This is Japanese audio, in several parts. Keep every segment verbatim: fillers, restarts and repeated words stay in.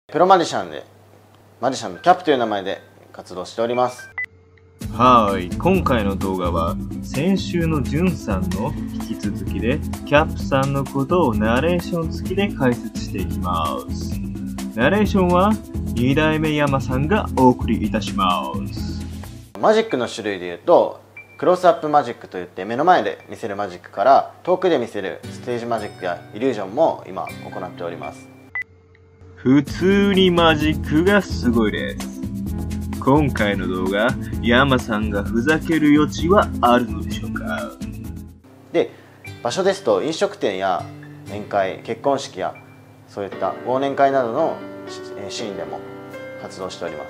プロマジシャンでマジシャンのキャップという名前で活動しております。 はい、今回の動画は先週のじゅんさんの引き続きでキャップさんのことをナレーション付きで解説していきます。ナレーションはに代目山さんがお送りいたします。 マジックの種類でいうとクロスアップマジックといって目の前で見せるマジックから遠くで見せるステージマジックやイリュージョンも今行っております。 普通にマジックがすごいです。今回の動画、山さんがふざける余地はあるのでしょうか。 で、場所ですと飲食店や宴会、結婚式やそういった忘年会などのシーンでも活動しております。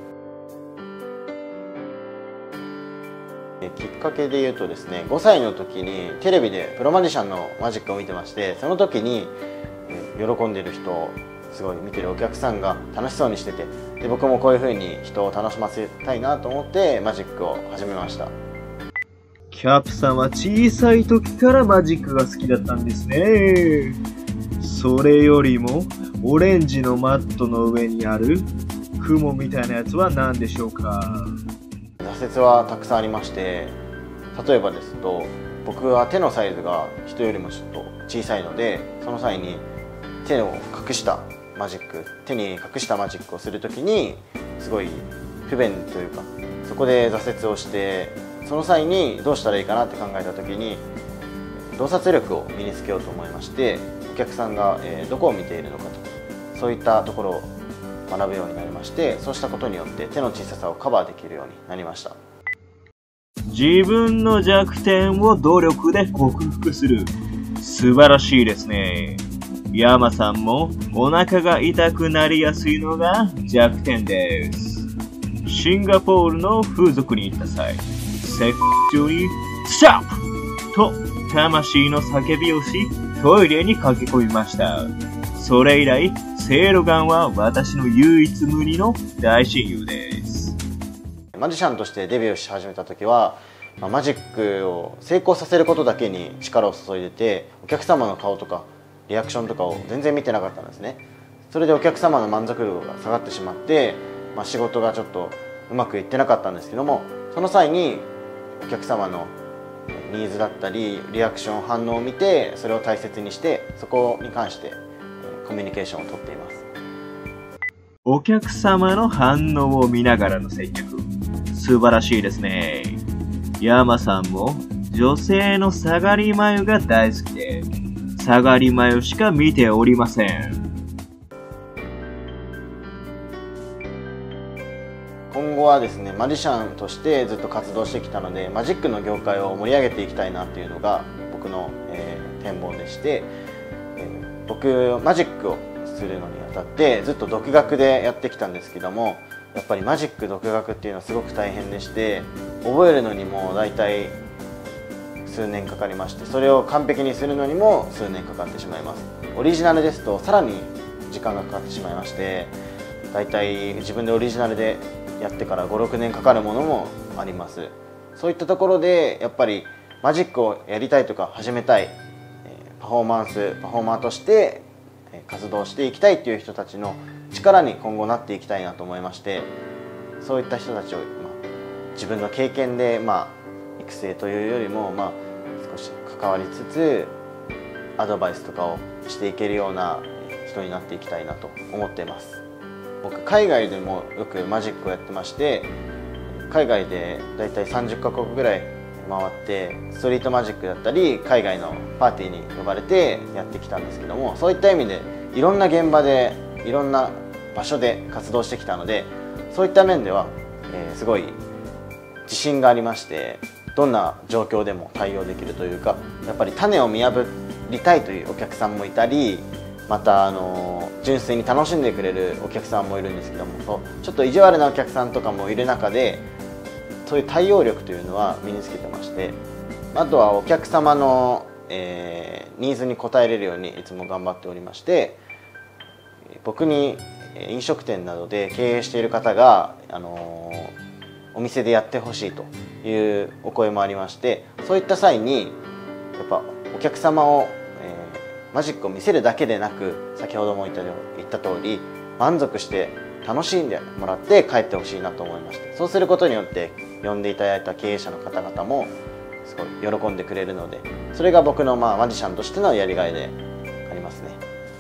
きっかけで言うとですね、ごさいの時にテレビでプロマジシャンのマジックを見てまして、その時に喜んでる人、すごい見てるお客さんが楽しそうにしてて、で僕もこういう風に人を楽しませたいなと思ってマジックを始めました。 キャップさんは小さい時からマジックが好きだったんですね。それよりもオレンジのマットの上にある雲みたいなやつは何でしょうか。 挫折はたくさんありまして、例えばですと僕は手のサイズが人よりもちょっと小さいので、その際に手を隠したマジック手に隠したマジックをするときにすごい不便というか、そこで挫折をして、その際にどうしたらいいかなって考えたときに洞察力を身につけようと思いまして、お客さんがどこを見ているのかと、そういったところを学ぶようになりまして、そうしたことによって手の小ささをカバーできるようになりました。 自分の弱点を努力で克服する、素晴らしいですね。山さんもお腹が痛くなりやすいのが弱点です。シンガポールの風俗に行った際、セックス中にストップと魂の叫びをし、トイレに駆け込みました。それ以来、セイロガンは私の唯一無二の大親友です。 マジシャンとしてデビューし始めた時は、マジックを成功させることだけに力を注いでて、お客様の顔とかリアクションとかを全然見てなかったんですね。それでお客様の満足度が下がってしまって、まあ、仕事がちょっとうまくいってなかったんですけども、その際にお客様のニーズだったりリアクション反応を見て、それを大切にしてそこに関してコミュニケーションをとっています。 お客様の反応を見ながらの接客、素晴らしいですね。山さんも女性の下がり眉が大好きで、下がり眉しか見ておりません。 今後はですね、マジシャンとしてずっと活動してきたので、マジックの業界を盛り上げていきたいなっていうのが僕の、えー、展望でして、えー、僕マジックをするのにあたってずっと独学でやってきたんですけども、やっぱりマジック独学っていうのはすごく大変でして、覚えるのにもだいたい数年かかりまして、それを完璧にするのにも数年かかってしまいます。オリジナルですとさらに時間がかかってしまいまして、だいたい自分でオリジナルでやってからごろくねんかかるものもあります。そういったところでやっぱりマジックをやりたいとか始めたい、パフォーマンスパフォーマーとして活動していきたいっていう人たちの力に今後なっていきたいなと思いまして、そういった人たちを、まあ、自分の経験で、まあ、育成というよりも、まあ、少し関わりつつアドバイスとかをしていけるような人になっていきたいなと思っています。僕海外でもよくマジックをやってまして、海外でだいたいさんじゅっかこくぐらい回ってストリートマジックだったり海外のパーティーに呼ばれてやってきたんですけども、そういった意味でいろんな現場でいろんな場所で活動してきたので、そういった面では、えー、すごい自信がありまして、どんな状況でも対応できるというか、やっぱり種を見破りたいというお客さんもいたり、またあの純粋に楽しんでくれるお客さんもいるんですけども、ちょっと意地悪なお客さんとかもいる中で、そういう対応力というのは身につけてまして、あとはお客様の、えー、ニーズに応えれるようにいつも頑張っておりまして、僕に飲食店などで経営している方が、あのー、お店でやってほしいというお声もありまして、そういった際にやっぱお客様を、えー、マジックを見せるだけでなく、先ほども言った、言った通り満足して楽しんでもらって帰ってほしいなと思いました。そうすることによって呼んでいただいた経営者の方々もすごい喜んでくれるので、それが僕のまあマジシャンとしてのやりがいでありますね。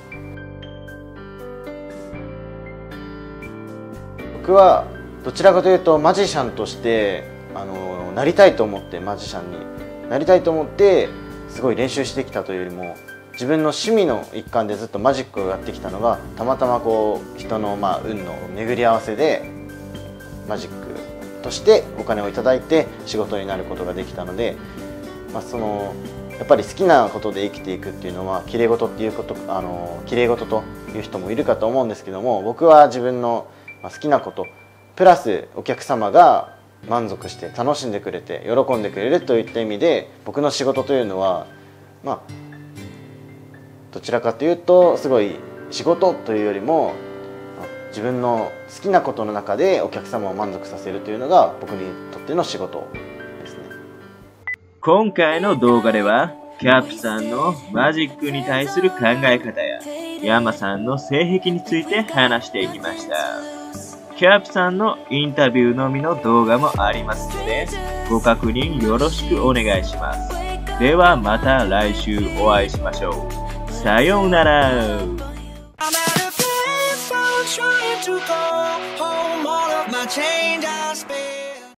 僕はどちらかというとマジシャンとしてあのなりたいと思ってマジシャンになりたいと思ってすごい練習してきたというよりも、自分の趣味の一環でずっとマジックをやってきたのが、たまたまこう人のまあ運の巡り合わせでマジックとしてお金をいただいて仕事になることができたので、まあ、そのやっぱり好きなことで生きていくっていうのはきれい事っていうことあのきれい事という人もいるかと思うんですけども、僕は自分の好きなことプラスお客様が満足して楽しんでくれて喜んでくれるといった意味で、僕の仕事というのはまあどちらかというとすごい仕事というよりも自分の好きなことの中でお客様を満足させるというのが僕にとっての仕事ですね。 今回の動画ではキャップさんのマジックに対する考え方やヤマさんの性癖について話していきました。キャップさんのインタビューのみの動画もありますのでご確認よろしくお願いします。ではまた来週お会いしましょう。さようなら。Trying to go home, all of my change I spent